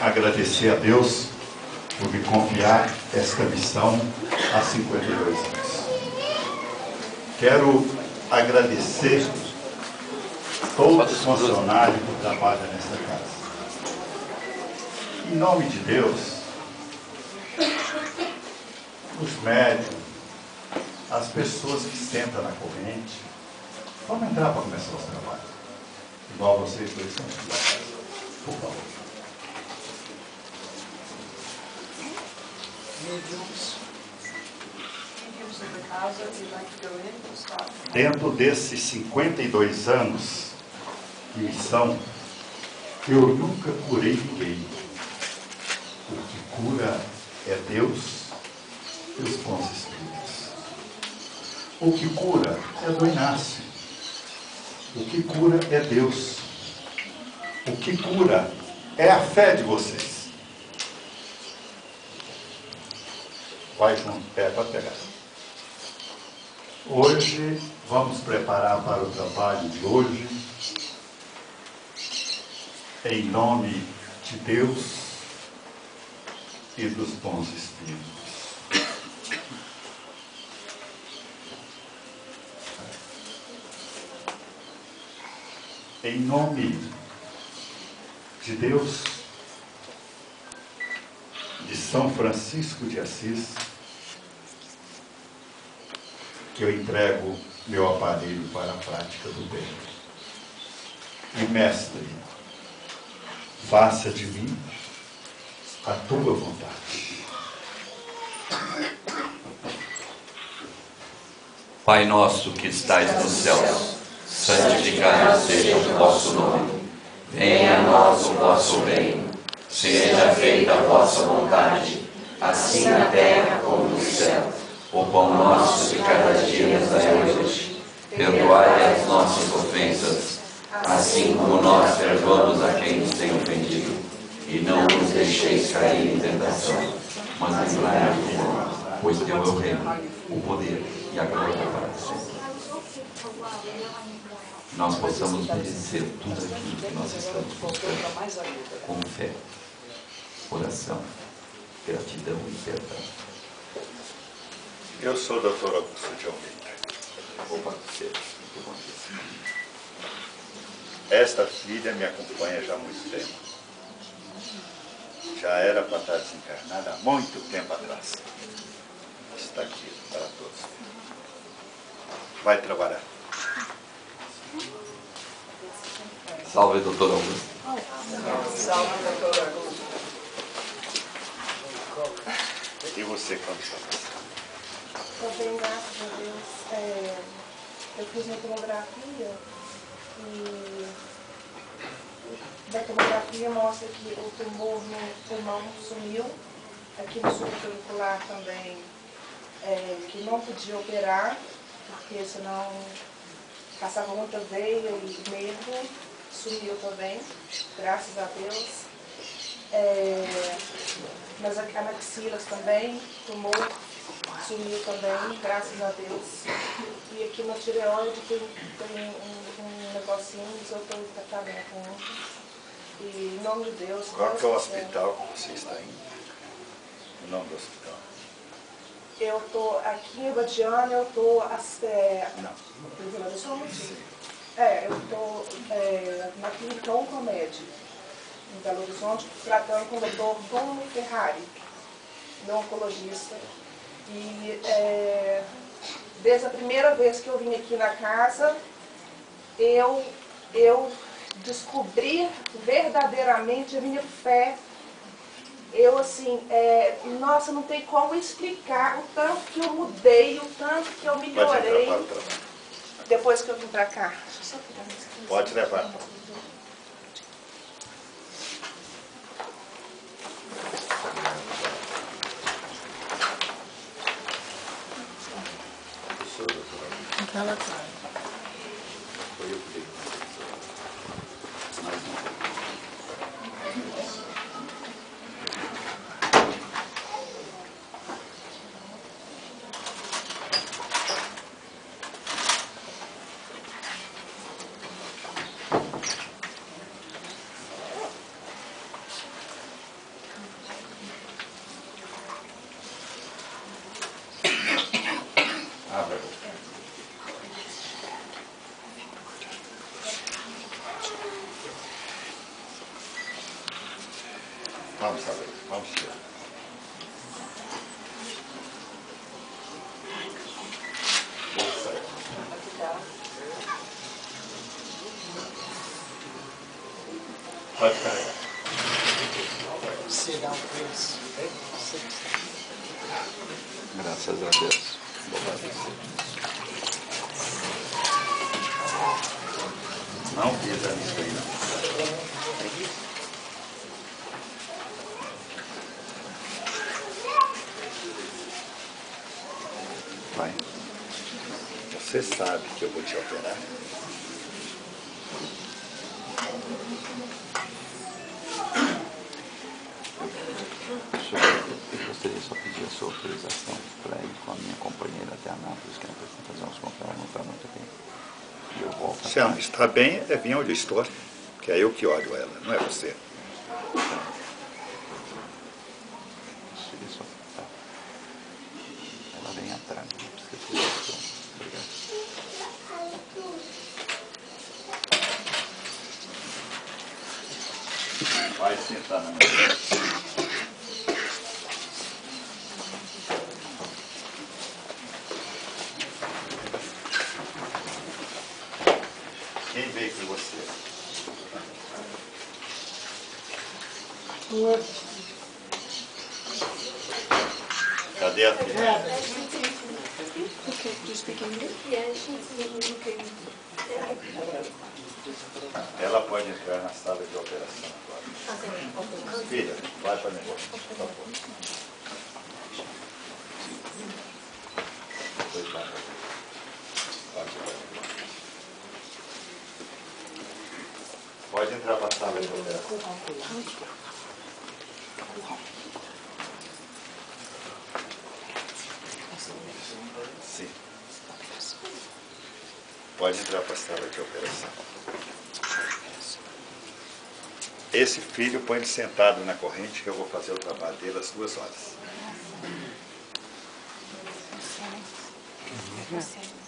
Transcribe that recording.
agradecer a Deus por me confiar esta missão há 52 anos. Quero agradecer todos os funcionários que trabalham nesta casa. Em nome de Deus, os médicos, as pessoas que sentam na corrente, vamos entrar para começar os trabalhos. Igual vocês dois são aqui da casa. Por favor. Dentro desses 52 anos de missão, eu nunca curei ninguém. O que cura é Deus e os bons espíritos. O que cura é do Inácio. O que cura é Deus. O que cura é a fé de vocês. Vai junto, pode pegar. Hoje vamos preparar para o trabalho de hoje, em nome de Deus e dos bons espíritos. Em nome de Deus, de São Francisco de Assis, que eu entrego meu aparelho para a prática do bem. E mestre, faça de mim a tua vontade. Pai nosso que estais nos céus, santificado seja o vosso nome. Venha a nós o vosso reino. Seja feita a vossa vontade, assim na terra como no céu. O pão nosso de cada dia nos dai hoje. Perdoai as nossas ofensas, assim como nós perdoamos a quem nos tem ofendido. E não nos deixeis cair em tentação, mas livrai-nos do mal, pois teu é o reino, o poder e a glória para sempre. Nós possamos merecer tudo aquilo que nós estamos buscando com fé, oração, gratidão e perdão. Eu sou o Dr. Augusto de Almeida. Opa, Esta filha me acompanha já há muito tempo. Já era para estar desencarnada há muito tempo atrás. Está aqui para todos. Vai trabalhar. Salve, doutor Augusto. Salve, doutor Augusto. E você, como está passando? Estou bem, graças a Deus. Eu fiz uma tomografia e da tomografia mostra que o tumor no pulmão sumiu. Aqui no supraauricular também, que não podia operar, porque senão passava muita veia e nervo, sumiu também, graças a Deus. Mas aqui na axilas também, tumor, sumiu também, graças a Deus. E aqui na tireoide tem um negocinho, mas eu estou tratamento com. E em nome de Deus. Qual que é o hospital que você está indo? O nome do hospital? Eu estou aqui em Badiana, eu estou Não. em Vila do Horizonte. Eu estou na clínica Oncomed, em Belo Horizonte, tratando com o Dr. Bruno Ferrari, meu oncologista. E desde a primeira vez que eu vim aqui na casa, eu descobri verdadeiramente a minha fé. Eu assim, nossa, não tem como explicar o tanto que eu mudei, o tanto que eu melhorei depois que eu vim pra cá. Deixa eu só pegar isso aqui. Pode levar. Aquela cara. Foi eu que dei. Mais um. Vamos saber, vamos ver. Pode carregar. Sit down, please. Graças a Deus. Louvado seja. Não pisa nisso aí, não. Vai. Você sabe que eu vou te operar? Eu gostaria só de pedir a sua autorização para ir com a minha companheira até Anápolis, que ela precisa fazer uns compras, ela não está muito bem. E eu volto. Se ela não está bem, é vir onde eu estou, que é eu que olho ela, não é você. Isso, tá. Ela vem atrás, não precisa ter isso. Obrigado. Vai sentar na minha. Quem veio com você? Cadê a filha? Okay, do you speak English? Yeah, she's looking. Ela pode entrar na sala de operação agora. Filha, vai para mim, por favor. Depois vai. Pode entrar para a sala de operação. Sim. Pode entrar para a sala de operação. Esse filho põe ele sentado na corrente que eu vou fazer o trabalho dele às 2 horas. Você.